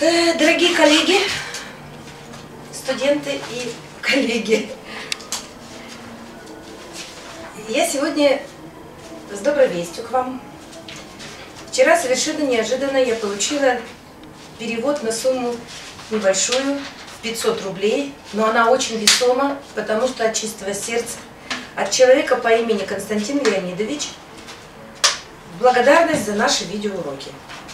Дорогие коллеги, студенты и коллеги, я сегодня с доброй вестью к вам. Вчера совершенно неожиданно я получила перевод на сумму небольшую, 500 рублей, но она очень весома, потому что от чистого сердца, от человека по имени Константин Леонидович, благодарность за наши видеоуроки.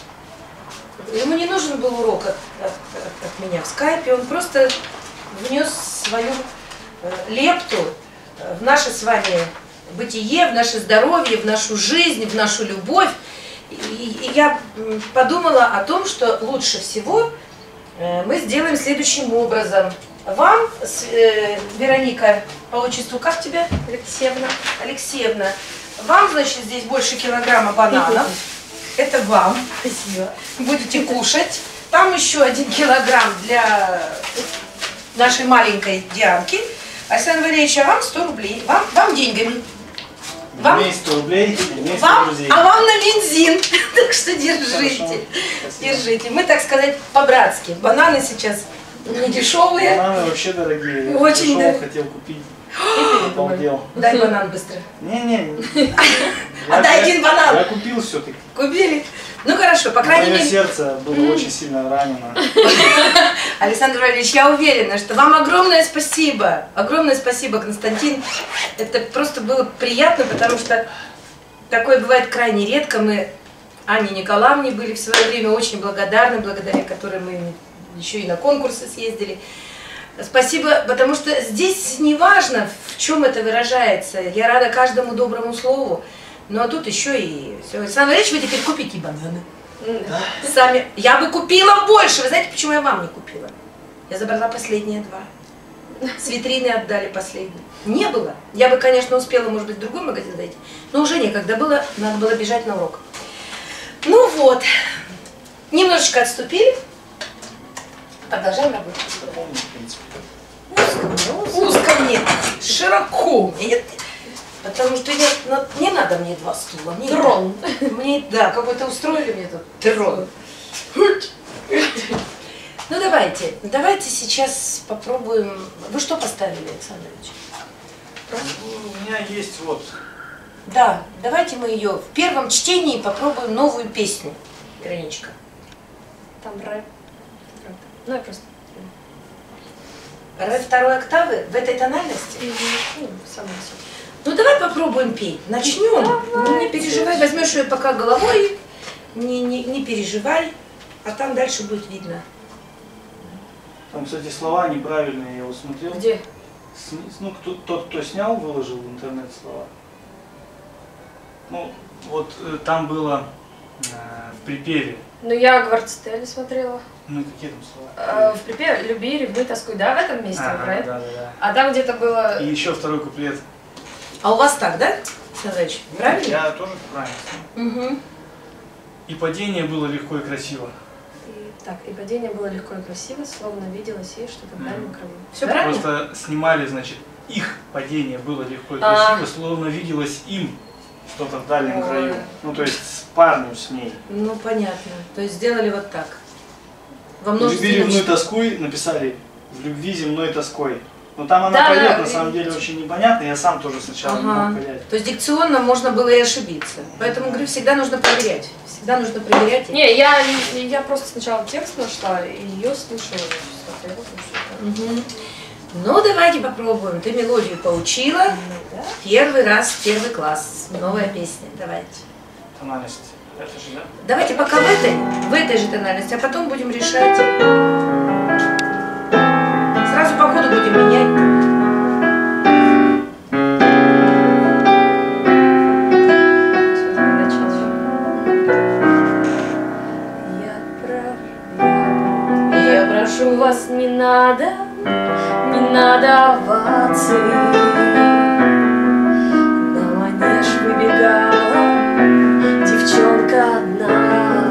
Ему не нужен был урок от меня в скайпе, он просто внес свою лепту в наше с вами бытие, в наше здоровье, в нашу жизнь, в нашу любовь. И я подумала о том, что лучше всего мы сделаем следующим образом. Вам, Вероника, по отчеству как тебя? Алексеевна. Алексеевна, вам, значит, здесь больше килограмма бананов. Это вам. Спасибо. Будете кушать. Там еще 1 килограмм для нашей маленькой Дианки. Александр Валерьевич, а вам 100 рублей. Вам деньгами. Вам 100 рублей, мне 100 вам, друзей. а вам на бензин. Так что держите. Хорошо. Держите. Мы, так сказать, по-братски. Бананы сейчас не дешевые. Бананы вообще дорогие. Я Очень пришел, дорогие. хотел купить. Обалдел. Дай банан быстро. Не. Отдай 1 банан. Я купил все-таки. Купили? Ну хорошо, по крайней Мое мере. сердце было очень сильно ранено. Александр Валерьевич, я уверена, что вам огромное спасибо. Огромное спасибо, Константин. Это просто было приятно, потому что такое бывает крайне редко. Мы Анне Николаевне были в свое время очень благодарны, благодаря которой мы еще и на конкурсы съездили. Спасибо, потому что здесь не важно, в чем это выражается. Я рада каждому доброму слову. Ну а тут еще и все. Александр Валерьевич, вы теперь купите бананы. Да. Сами. Я бы купила больше. Вы знаете, почему я вам не купила? Я забрала последние 2. С витрины отдали последние. Не было. Я бы, конечно, успела, может быть, в другой магазин зайти. Но уже некогда было. Надо было бежать на урок. Ну вот. Немножечко отступили. Продолжаем работать. Узко мне. Широко мне. Потому что не надо мне 2 стула. Трон. Мне, да, какой-то устроили мне тут трон. Ну давайте сейчас попробуем. Вы что поставили, Александр Ильич? У меня есть вот. Да, давайте мы ее в первом чтении попробуем новую песню. Вероничка. Там рэп. Ну я просто. Ре 2-й октавы в этой тональности? Ну, сама все. Ну давай попробуем петь. Начнем. Ну, не переживай, возьмешь ее пока головой, не переживай, а там дальше будет видно. Там, кстати, слова неправильные, я вот смотрел. Где? Ну, тот, кто снял, выложил в интернет слова. Ну, вот там было в припеве. Ну я Гвардстель смотрела. Ну, какие там слова? В припеве «Люби, ревнуй, тоскуй», да, в этом месте, правильно? Да. А там где-то было... И еще 2-й куплет. А у вас так, да, Александр Ильич? Правильно? Я тоже правильно. Угу. И падение было легко и красиво. Так, и падение было легко и красиво, словно виделось ей что-то в дальнем краю. Все правильно? Просто снимали, значит, их падение было легко и красиво, словно виделось им что-то в дальнем краю. Ну, то есть с парнем с ней. Ну, понятно. То есть сделали вот так. Во «Люби, множественном ревнуй, числе. тоскуй» написали «В любви земной тоской». Но там она Да, поет, да, на самом деле, очень непонятно, я сам тоже сначала не мог понять. То есть дикционно можно было и ошибиться. Поэтому, говорю, всегда нужно проверять. Всегда нужно проверять. Не, я просто сначала текст нашла, и ее слушала, смотрела, слушала. Ну, давайте попробуем. Ты мелодию поучила. Да. Первый раз, 1 класс. Новая песня. Давайте. Тональность. Это же, да? Давайте пока в этой же тональности, а потом будем решать. Сразу по ходу будем менять. Я прошу вас, не надо оваций. На манеж выбегала девчонка одна,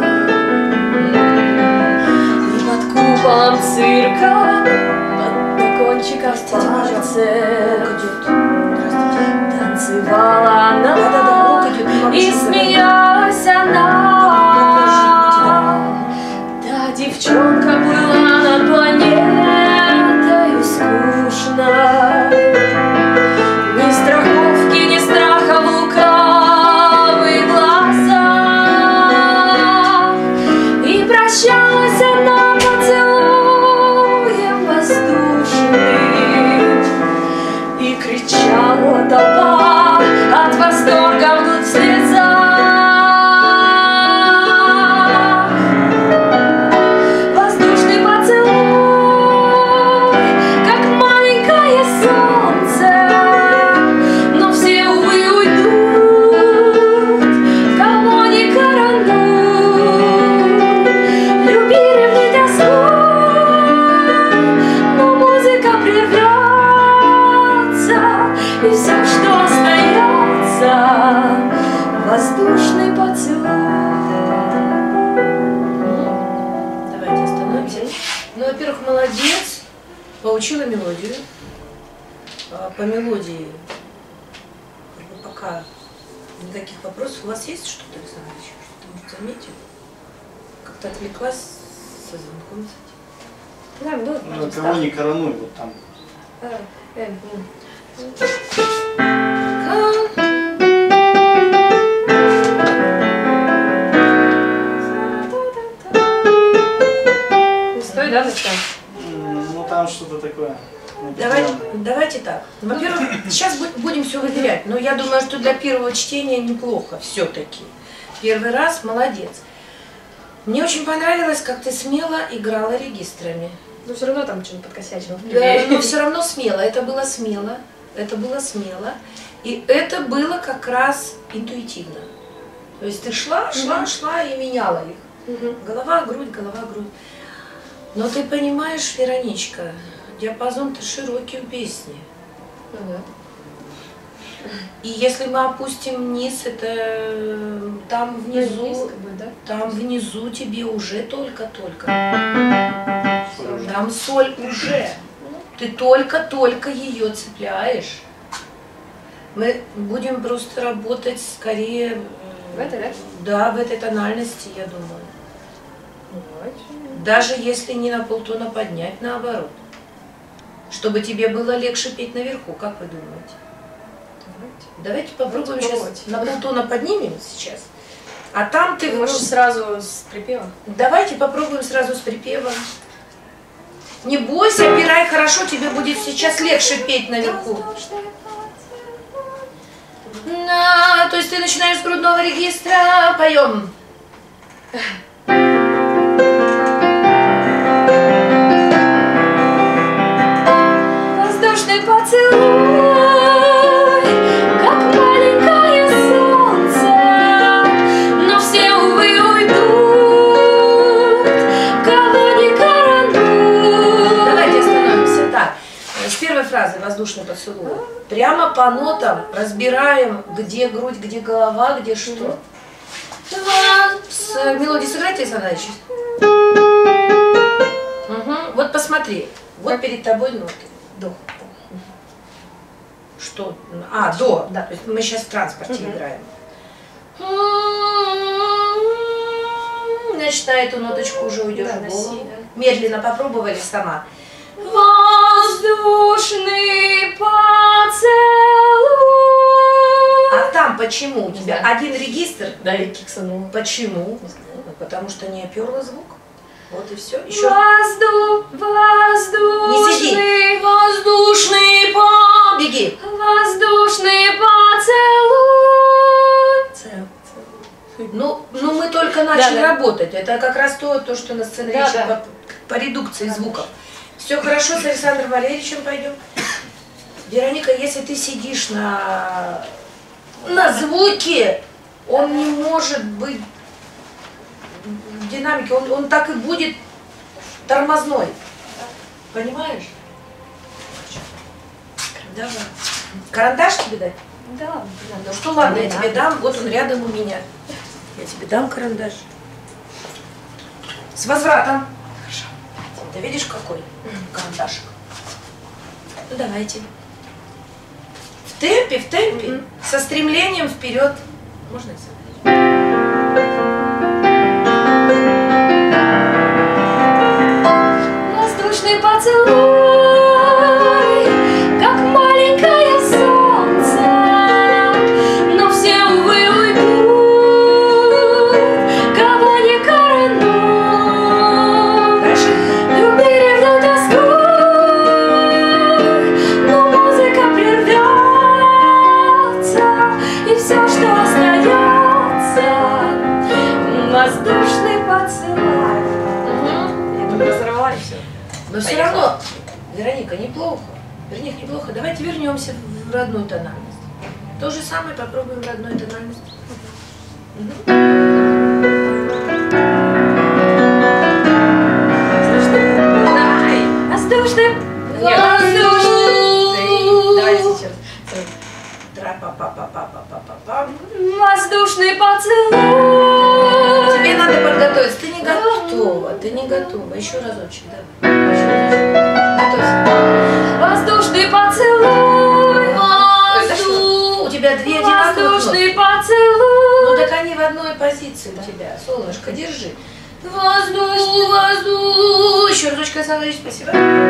и под куполом цирка, на кончиках пальцев танцевала она, и смеялась она. Та девчонка поучила мелодию. По мелодии пока никаких вопросов. У вас есть что-то, Александр Ильич? Что-то, может, заметил? Как-то отвлеклась со звонком. Да, Ну, кого не коронуй, вот там. Не стоит, да, начать? Ну там что-то такое. Давайте так. Во-первых, сейчас будем все выверять, но я думаю, что для первого чтения неплохо все-таки. Первый раз молодец. Мне очень понравилось, как ты смело играла регистрами. Но все равно там что-то подкосячило. Да, но все равно смело. Это было смело. Это было смело. И это было как раз интуитивно. То есть ты шла и меняла их. Голова, грудь, голова, грудь. Но ты понимаешь, Вероничка, диапазон-то широкий у песни. И если мы опустим вниз, это там внизу, там внизу тебе уже только-только. Там соль уже. Ты только-только ее цепляешь. Мы будем просто работать скорее В этой, да? Да, в этой тональности, я думаю. Даже если не на полтона поднять, наоборот. Чтобы тебе было легче петь наверху, как вы думаете? Давайте попробуем сейчас. На полтона поднимем сейчас. А там ты... Можешь сразу с припевом? Давайте попробуем сразу с припевом. Не бойся, опирай хорошо, тебе будет сейчас легче петь наверху. То есть ты начинаешь с грудного регистра, поем. Воздушный поцелуй, как маленькое солнце, но все, увы, уйдут, кого не коронуют. Давайте остановимся. Так, с первой фразы «Воздушный поцелуй». Прямо по нотам разбираем, где грудь, где голова, где что. С мелодией сыграйте, Александр Ильич. Вот посмотри, вот перед тобой ноты. До. Что? А, до. Да. То есть мы сейчас в транспорте играем. Значит, на эту ноточку уже уйдешь в голову. Медленно попробовали сама. Воздушный поцелуй. А там почему? У тебя один регистр? Да, я киксанула. Почему? Потому что не оперла звук. Вот и все. Еще. Воздушный. Не сиди. Воздушный беги. Воздушный поцелуй. Ну мы только начали работать. Это как раз то, что на сцене речи по редукции звуков. Все хорошо, с Александром Валерьевичем пойдем. Вероника, если ты сидишь на звуке, он не может быть в динамике, он так и будет тормозной. Понимаешь? Давай. Карандаш тебе дать? Да. Ну что, ладно, я тебе дам, вот он рядом у меня. Я тебе дам карандаш. С возвратом. Хорошо. Ты видишь, какой карандашик? Ну давайте. В темпе, со стремлением вперед. Можно я сам? Воздушный поцелуй, как маленькое солнце, но все, увы, уйдут, кого не коронуют. Дальше. Любили в тоску, но музыка прервется, и все, что остается, воздушный поцелуй. Я тут разорвала и все. Но все равно, Вероника, неплохо. Вернее, неплохо. Давайте вернемся в родную тональность. То же самое попробуем в родной тональности. Воздушный. Давай сейчас. Тра-па-па-па-па-па-па-па. Воздушный поцелуй. Тебе надо подготовиться. Ты не готова. Еще разочек, да. Еще разочек. Готовься. Воздух, воздух. Еще разочек, Александр Валерьевич, спасибо.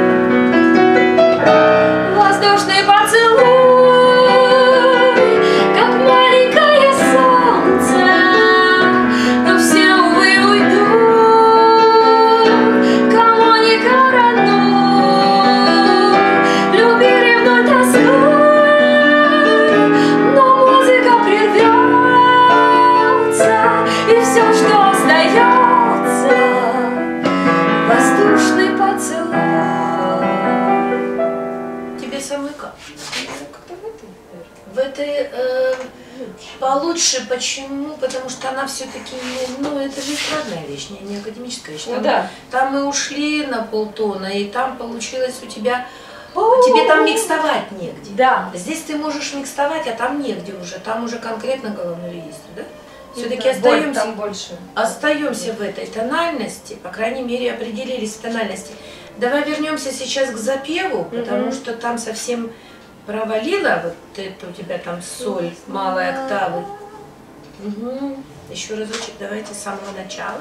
Воздушный поцелуй, как маленькое солнце, но все, увы, уйдут, кому не родной, любили вновь тоской, но музыка прервется, и все, что остается, воздушный поцелуй. Тебе самой как? Как-то в этом, В этой получше. Почему? Потому что она все-таки, ну, это же эстрадная вещь, не академическая вещь. Ну Там, да. там мы ушли на полтона, и там получилось у тебя, тебе там микстовать негде. Да. Здесь ты можешь микстовать, а там негде уже, там уже конкретно головной регистр, да? Все-таки Да, остаемся, там больше. остаемся в этой тональности, по крайней мере, определились в тональности. Давай вернемся сейчас к запеву, потому что там совсем провалила, вот это у тебя там соль малой октавы. Угу. Еще разочек, давайте с самого начала.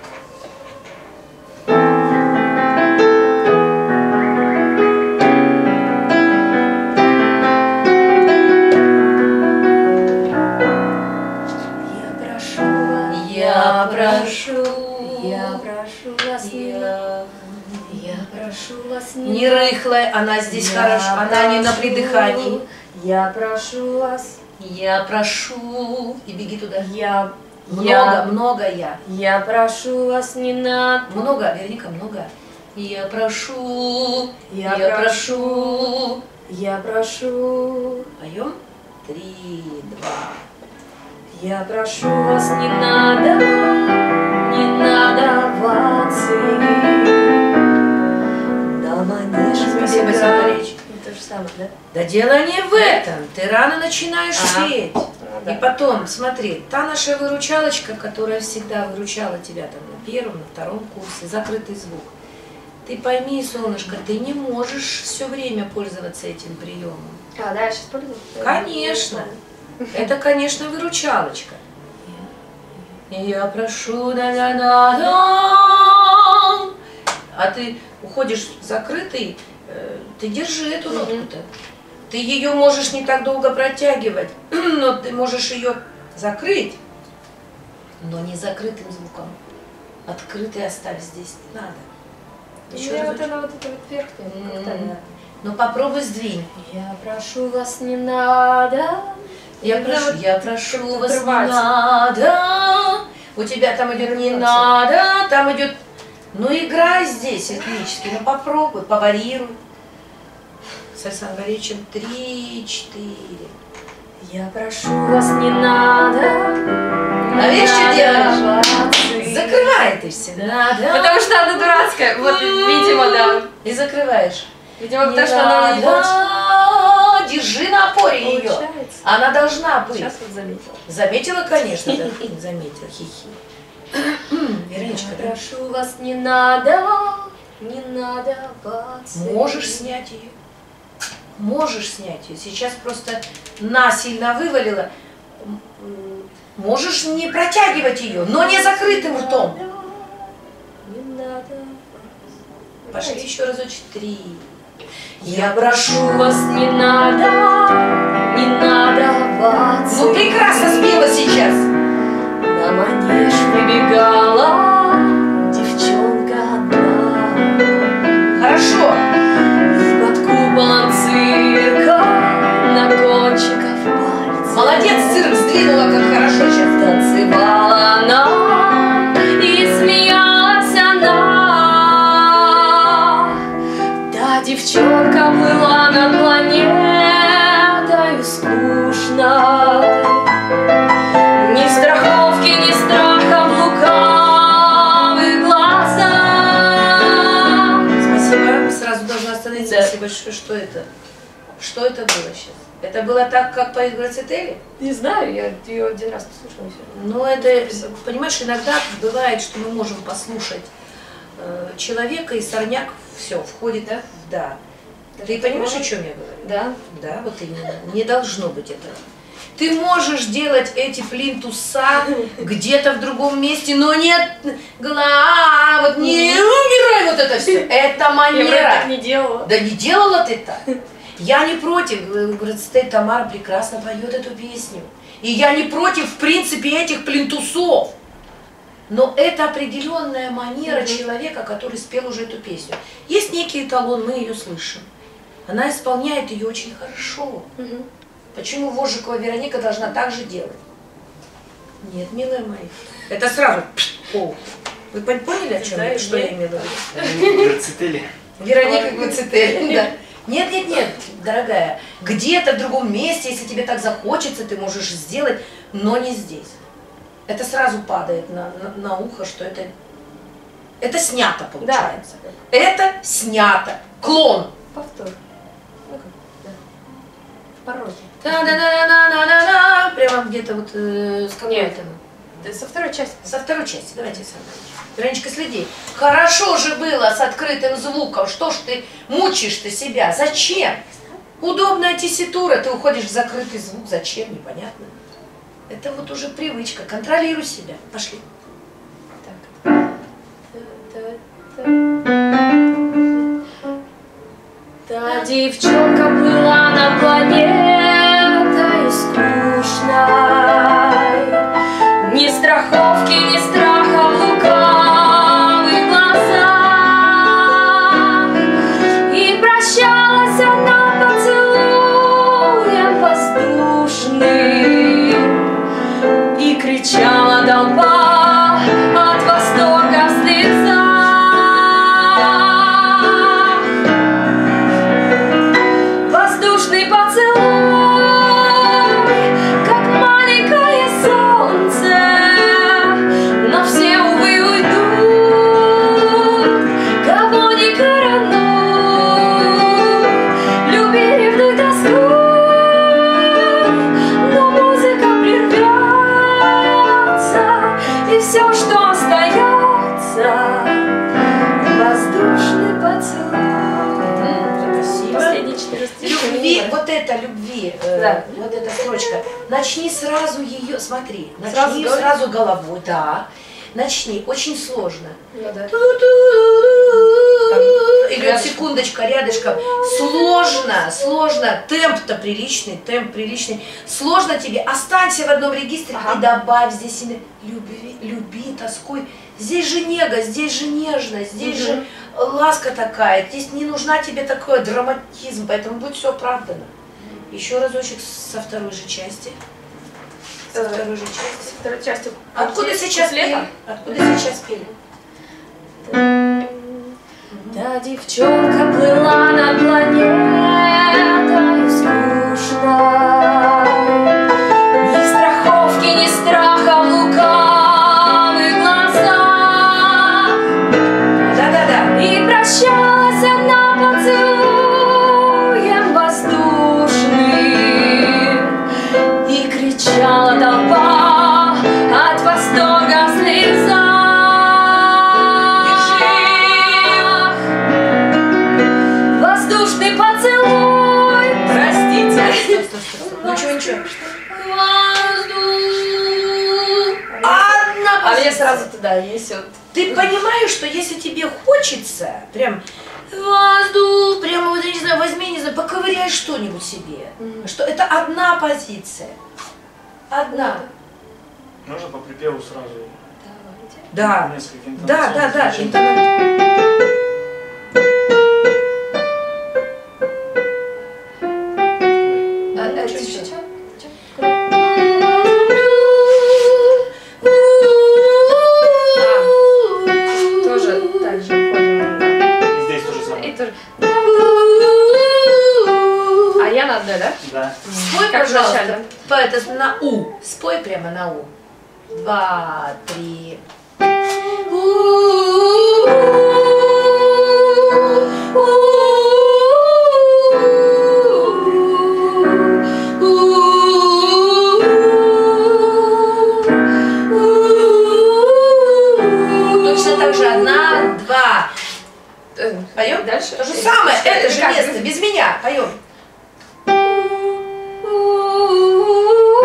Я прошу вас, я прошу вас, Не рыхлая, она здесь хорошо, она не на придыхании. Я прошу вас, Я прошу, и беги туда. я Много я. Я прошу вас, не надо. Много, Вероника, много. Я прошу, Я прошу. Я прошу, Поем? 3, 2. я прошу вас, не надо оваций. На манеж Спасибо, выбегал. Александр Валерьевич. То же самое, да? Да дело не в этом. Ты рано начинаешь петь. да. И потом, смотри, та наша выручалочка, которая всегда выручала тебя там на первом, на втором курсе, закрытый звук. Ты пойми, солнышко, ты не можешь все время пользоваться этим приемом. А, да, я сейчас пользуюсь? Конечно. Это, конечно, выручалочка. Я прошу, да-да-да-да. А ты уходишь закрытый, ты держи эту нотку-то. Ты ее можешь не так долго протягивать, но ты можешь ее закрыть, но не закрытым звуком. Открытый оставь здесь, не надо. Еще Я вот разочек. это вот верхнее, как-то, да. Ну попробуй сдвинь. Я прошу вас, не надо. Я Ну, прошу, вот я прошу как-то вас, не отрывается. надо. У тебя там идет не Отрывается. надо, там идет. Ну играй здесь ритмически, ну попробуй, поварируй. С Александром Валерьевичем 3, 4. Я прошу вас, не надо. А видишь, что делаешь? делаешь? Закрывай ты все. Надо. Потому что она дурацкая. Вот, видимо, да. И закрываешь. Видимо, Не потому что она не надо. Держи на опоре ее. получается. Она должна быть. Сейчас вот заметила. Заметила, конечно, да. Заметила, хихи. Вероничка, Я да? прошу вас, не надо поцеловать. Можешь снять ее. Можешь снять ее. Сейчас просто насильно вывалила. Можешь не протягивать ее, но не закрытым ртом. Не надо. Пошли еще разочек 3. Я прошу вас, не надо оваций. Ну прекрасно спела сейчас. На манеж выбегала девчонка одна. Хорошо. И под куполом цирка на кончиках пальцев Молодец, цирк сдвинула, как хорошо сейчас. танцевала она и смеялась она. Да, девчонка была над планетой скучной. Ни страховки, ни страха в лукавых глазах. Спасибо. Сразу должна остановиться. Да. Спасибо большое. Что это? Что это было сейчас? Это было так, как поет Грацетели? Не знаю, я ее один раз послушала сегодня. Ну, это, понимаешь, иногда бывает, что мы можем послушать человека, и сорняк все входит, да? Да. Ты понимаешь, о чем я говорю? Да. Да, вот именно. Не должно быть этого. Ты можешь делать эти плинтуса где-то в другом месте, но нет, вот не убирай вот это все. Это манера. Я так не делала. Да не делала ты так. Я не против, говорит, Тамара прекрасно поет эту песню. И я не против, в принципе, этих плинтусов. Но это определенная манера человека, который спел уже эту песню. Есть некий эталон, мы ее слышим. Она исполняет ее очень хорошо. Почему Вожикова Вероника должна так же делать? Нет, милая моя. Это сразу. О, вы поняли, о чем я, что я имела в виду? Грацители. Вероника Грацители, да. Нет, нет, нет, дорогая. Где-то в другом месте, если тебе так захочется, ты можешь сделать, но не здесь. Это сразу падает на ухо, что это снято получается. Да. Это снято. Клон. Повтор. Ну как, да. В пороге. Да-да-да-да-да-да-да. Прямо где-то вот с какой-то. Да, со второй части. Со второй части. Давайте сам. Вероничка, следи. Хорошо же было с открытым звуком. Что ж ты мучаешь-то себя? Зачем? Удобная тесситура. Ты уходишь в закрытый звук. Зачем? Непонятно. Это вот уже привычка. Контролируй себя. Пошли. Та девчонка плыла над планетой скучной, ни страховки, ни страха в лукавых глазах. И прощалась она поцелуем воздушным, и кричала толпа от восторга в слезах. Воздушный поцелуй, как маленькое солнце, но все, увы, уйдут, кого не коронуй. Люби, ревнуй, тоскуй, но музыка прервется, и все, что остается, воздушный поцелуй. Последние 4 стиха. Любви, вот это любви, Да. вот эта строчка. Начни сразу ее, смотри, Сразу начни головой? сразу головой, да. Начни, очень сложно. Ну да. Идет рядышком. секундочка рядышком. Сложно, сложно. Темп-то приличный, темп приличный. Сложно тебе. Останься в одном регистре и добавь здесь себе люби, тоскуй. Здесь же нега, здесь же нежность, здесь же ласка такая. Здесь не нужна тебе такой драматизм, поэтому будет все оправдано. Еще разочек со второй же части. Со второй же части. Со второй частью. Откуда сейчас пели? лето? Откуда сейчас пели? Да, девчонка плыла над планетой скучной, ни страховки, ни страха в лукавых глазах. Да-да-да. И прощалась она поцелуем воздушным, и кричала толпа от восторга в слезах. Воздушный поцелуй, простите. Ну ничего. Воздух. Одна А мне позиция. сразу туда несет. Ты понимаешь, что если тебе хочется, прям воздух, прямо вот, я не знаю, возьми, не знаю, поковыряй что-нибудь себе. Что это одна позиция. Одна. Можно по припеву сразу Да. несколько Да, интонаций да, да. звучит? Тоже так же ходим. И здесь то же самое. И тоже. А я на одной, да? Да. Спой, Как пожалуйста, вначале. это на У. Спой прямо на У. 2, 3. Точно так же 1, 2. Поем? Дальше? То же самое, это же Как? место, без меня. Поем.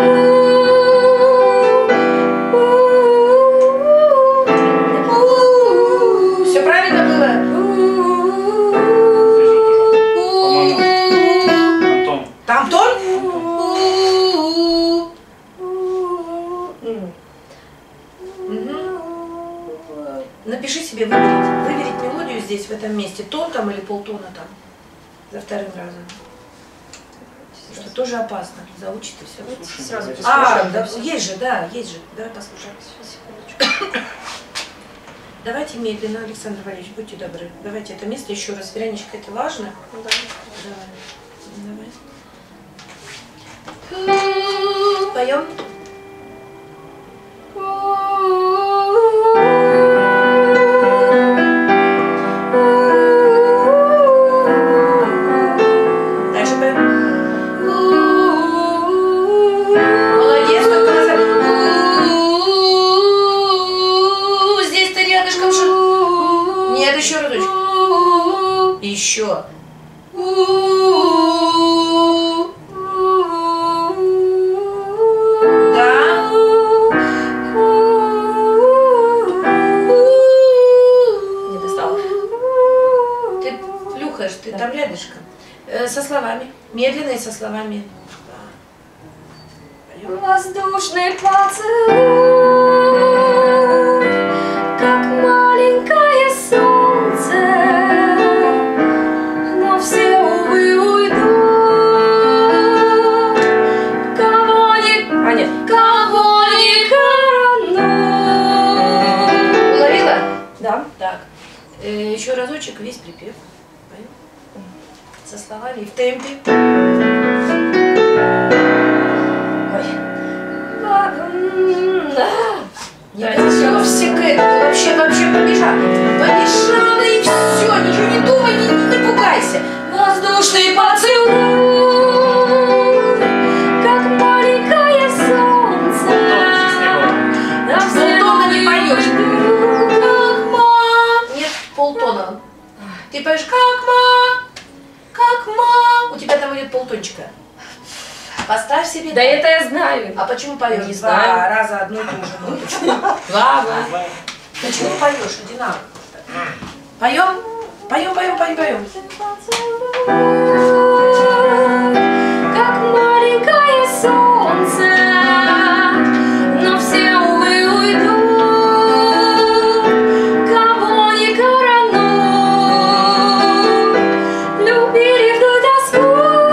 этом месте? Тон там или полтона там? За вторым разом. Что тоже опасно. Заучит и все. Слушай, Сразу давайте послушаем. Да, есть же, да, есть же. Давай послушаем. Секундочку. Давайте медленно, Александр Валерьевич, будьте добры. Давайте это место еще раз. Вероничка, это важно? Да. Давай. Поем. Дальше поем. Молодец, только назад. Здесь ты рядышком. Нет, еще разочек. Еще. Да. Не достала. Ты плюхаешь, ты там рядышком. Со словами. Медленно и со словами. Поем. Воздушный поцелуй, как маленькое солнце, но все, увы, уйдут. Кого не коронуют. Уловила? Да. Так. Еще разочек, весь припев. Поем. Со словами и в темпе. Не готовься к этому, вообще побежала. Побежала и все, ничего не думай, не пугайся. Воздушный поцелуй, как маленькое солнце. Полтона не поешь. Как ма. Нет, полтона. Ты поешь как ма. У тебя там будет полтончика. Поставь себе. Да это я знаю. А почему поешь? Не Два знаю. раза одну и ту же ноту. Два. Почему поешь одинаково? Поем? Поем. Как маленькое солнце, но все, увы, уйдут. Кого не коронуют, любили вдоль тоску,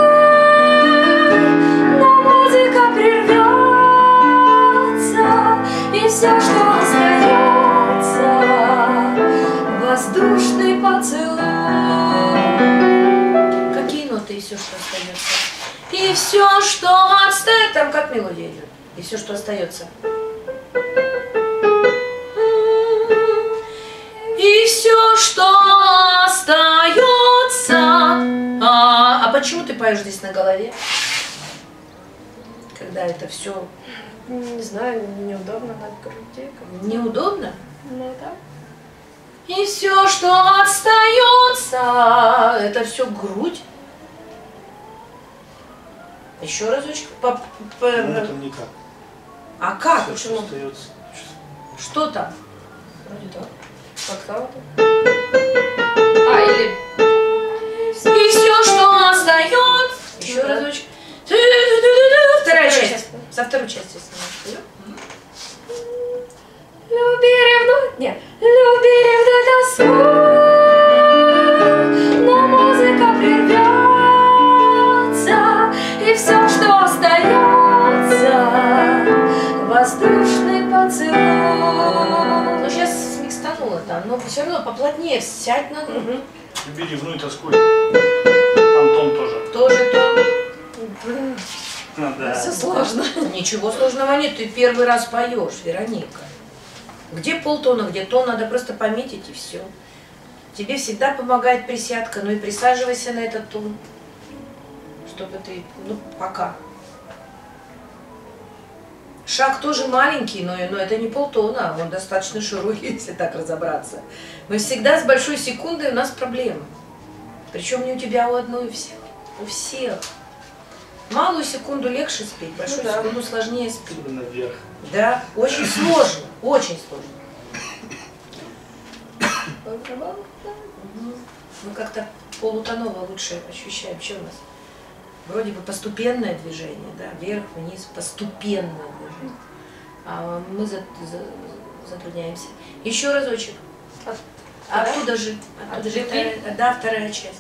но музыка прервется, и все, что остается, воздушный поцелуй. Какие ноты и все, что остается? И все, что остается. Там как мелодия идет. И все, что остается. И все, что остается. А почему ты поешь здесь на голове? Когда это все Не знаю, неудобно на груди. неудобно? Ну да. И все, что остается, это все грудь. Еще разочек. Ну, это никак. А как? Всё, что Почему? остается. Что там? Вроде так. Как-то вот. А, или... И все, что остается. Еще Да. разочек. Ту-ду-ду-ду-ду. Вторая часть. Со второй части снимаешь. Люби, ревнуй, нет, люби, ревнуй тоску, но музыка прервется, и все, что остается, воздушный поцелуй. Ну, сейчас смикстанула там, но все равно поплотнее сядь на грудь. Мгм. Люби, ревнуй, тоскуй. Антон тоже. Тоже то. Ну, да. Все сложно. Ничего сложного нет, ты первый раз поешь, Вероника. Где полтона, где тон, надо просто пометить и все. Тебе всегда помогает присядка, ну и присаживайся на этот тон, чтобы ты, ну, пока. Шаг тоже маленький, но это не полтона, он достаточно широкий, если так разобраться. Мы всегда с большой секундой, у нас проблемы. Причем не у тебя, а у одной, у всех. У всех. Малую секунду легче спеть, большую да. секунду сложнее спеть. Особенно вверх. Да, очень сложно, очень сложно. Мы как-то полутоново лучше ощущаем, что у нас. Вроде бы постепенное движение, да, вверх, вниз, постепенное движение. А мы затрудняемся. Еще разочек. А откуда же? Откуда же Любви? да, вторая часть.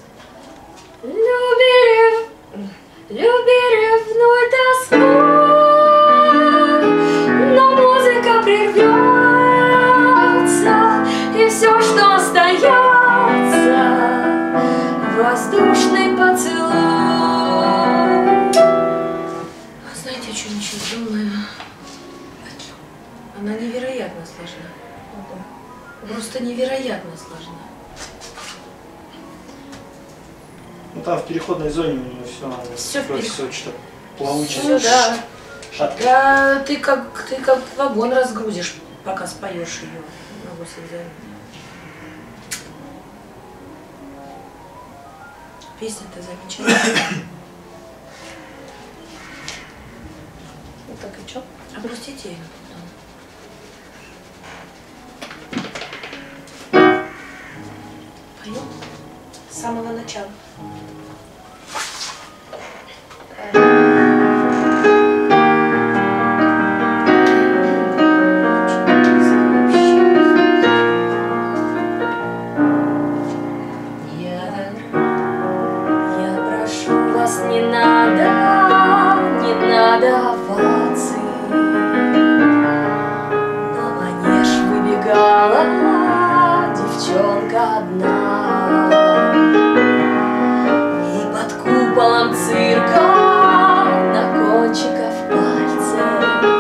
Люби ревнуй тоской, но музыка прервется, и все, что остается, воздушный поцелуй. Знаете, о чем я сейчас думаю? Она невероятно сложна. Просто невероятно сложна. Ну там в переходной зоне у него Всё в переход- все что-то плавучее. Ну да. Шатко. Да, ты как вагон разгрузишь, пока споешь ее. Могу себе. Песня-то замечательная. Ну так и чё? Опустите ее. Поем с самого начала. Я прошу вас, не надо оваций. На манеж выбегала девчонка одна, и под куполом цирка на кончиках пальцев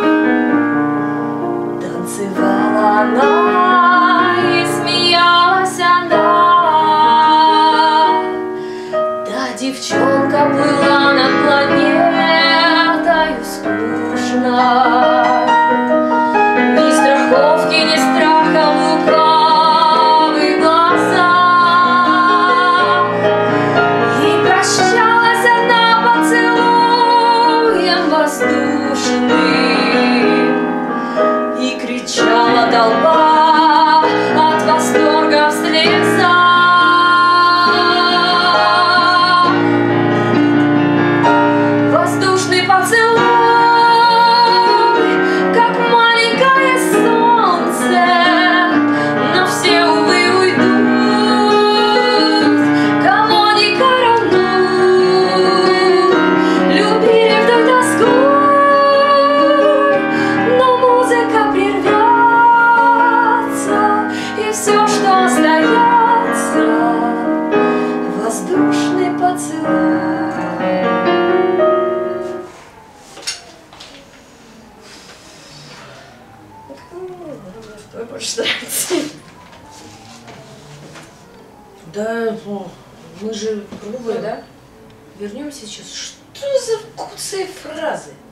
танцевала она и смеялась она. Да, девчонка плыла над планетою скучной, ни страховки, ни страха в лукавых глазах. И прощалась она поцелуем воздушным, и кричала толпа от восторга в слезах. Воздушный поцелуй, как маленькое солнце, но все, увы, уйдут, кого не коронуй. Люби, ревнуй, тоскуй, но музыка прервется, и все, что остается, воздушный поцелуй. Что больше нравится? Да, ну, мы же пробуем. Да? Вернемся сейчас. Что за куцые фразы?